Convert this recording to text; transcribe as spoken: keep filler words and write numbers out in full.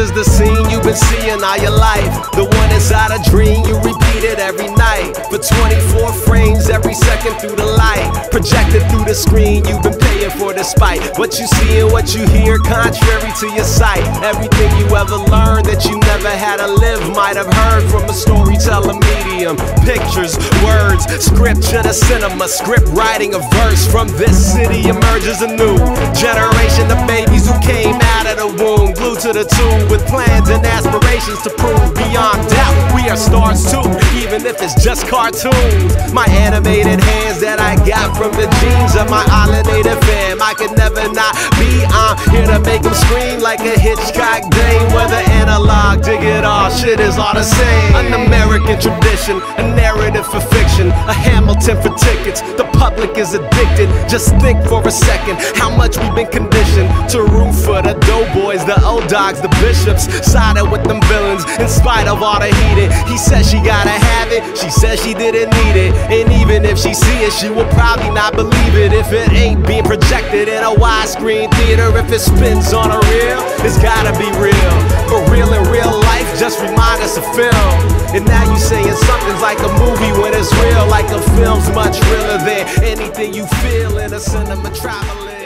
is the scene you've been seeing all your life. The one inside a dream you repeat it every night. For twenty-four frames every second through the light, projected through the screen you've been paying for despite what you see and what you hear contrary to your sight. Everything you ever learned that you never had to live might have heard from a storyteller medium. Pictures, words, scripture to cinema, script writing a verse. From this city emerges a new generation of babies who came out of the womb, glued to the tune with plans and aspirations to prove beyond doubt we are stars too, even if it's just cartoons. My animated hands that I got from the genes of my island native fam, I could never not be on here to make them scream like a Hitchcock dame. Whether analog, digital, shit is all the same. An American tradition, a narrative for fiction, a Hamilton for tickets. The public is addicted. Just think for a second how much we've been conditioned to root for the doughboys, the old dogs, the bishops, sided with them villains in spite of all the heating. He says she gotta have it, she says she didn't need it, and even if she see it, she will probably not believe it if it ain't being projected in a widescreen theater. If it spins on a reel, it's gotta be real. But real in real life just remind us of film. And now you saying something's like a movie when it's real, like a film's much realer than anything you feel in a cinema traveling.